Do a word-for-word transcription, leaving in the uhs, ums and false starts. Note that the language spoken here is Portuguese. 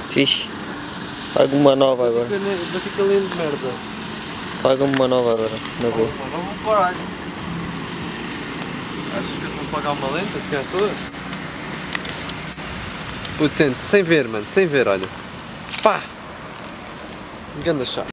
Fixe. Paga uma nova agora. Bati com a lente de merda. Paga-me uma nova agora, na boa. Não vou parar. Achas que eu estou a pagar uma lente assim à toa? Putz, sente, sem ver, mano, sem ver, olha. Pá! Ganda chá.